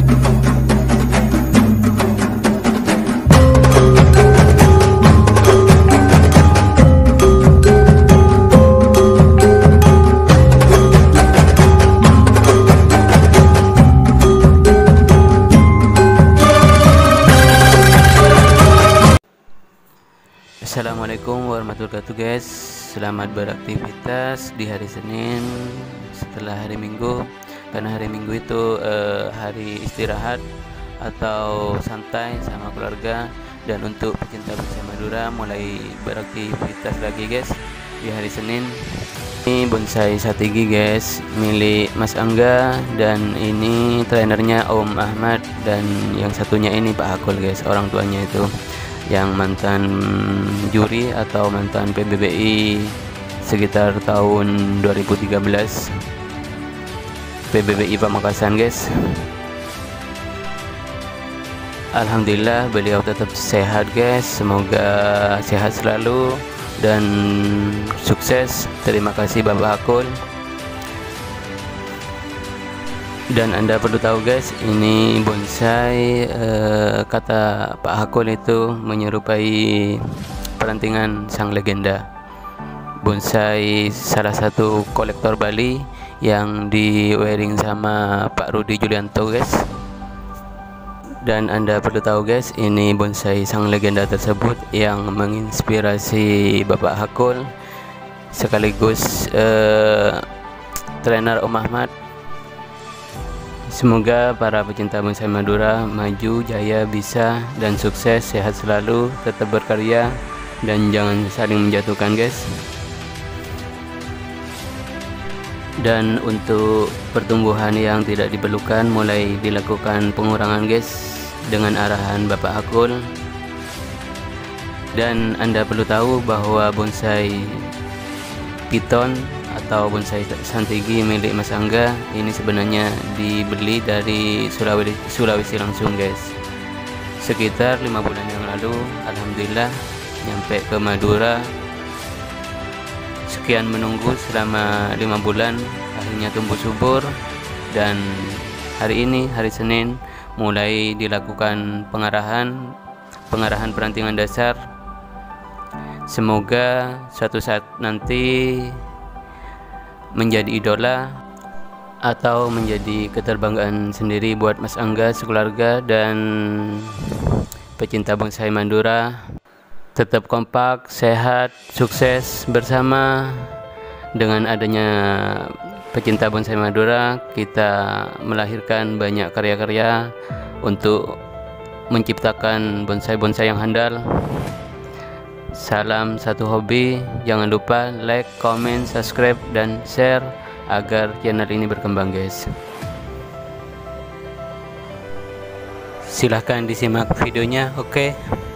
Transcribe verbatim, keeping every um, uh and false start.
Assalamualaikum warahmatullahi wabarakatuh guys. Selamat beraktivitas di hari Senin setelah hari Minggu, karena hari Minggu itu eh, hari istirahat atau santai sama keluarga. Dan untuk pecinta bonsai Madura mulai beraktivitas lagi guys di hari Senin. Ini bonsai Satigi guys, milik Mas Angga, dan ini trainernya Om Ahmad, dan yang satunya ini Pak Hakul guys, orang tuanya itu yang mantan juri atau mantan P B B I sekitar tahun dua ribu tiga belas, P B B I Pamekasan guys. Alhamdulillah beliau tetap sehat guys, semoga sehat selalu dan sukses. Terima kasih Bapak Hakul. Dan Anda perlu tahu guys, ini bonsai eh, kata Pak Hakul itu menyerupai perantingan sang legenda. Bonsai salah satu kolektor Bali yang di wearing sama Pak Rudi Julianto guys. Dan Anda perlu tahu guys, ini bonsai sang legenda tersebut yang menginspirasi Bapak Hakul sekaligus eh, trainer Om Ahmad. Semoga para pecinta bonsai Madura maju, jaya, bisa, dan sukses, sehat selalu, tetap berkarya, dan jangan saling menjatuhkan guys. Dan untuk pertumbuhan yang tidak diperlukan mulai dilakukan pengurangan guys dengan arahan Bapak Hakul. Dan Anda perlu tahu bahwa bonsai piton atau bonsai Satigi milik Mas Angga ini sebenarnya dibeli dari Sulawesi, Sulawesi langsung guys, sekitar lima bulan yang lalu. Alhamdulillah nyampe ke Madura. Sekian menunggu selama lima bulan, akhirnya tumbuh subur, dan hari ini hari Senin mulai dilakukan pengarahan pengarahan perantingan dasar. Semoga suatu saat nanti menjadi idola atau menjadi keterbanggaan sendiri buat Mas Angga, sekeluarga, dan pecinta bonsai Madura. Tetap kompak, sehat, sukses bersama. Dengan adanya pecinta bonsai Madura, kita melahirkan banyak karya-karya untuk menciptakan bonsai-bonsai yang handal. Salam satu hobi, jangan lupa like, comment, subscribe, dan share agar channel ini berkembang guys. Silahkan disimak videonya, oke? Okay?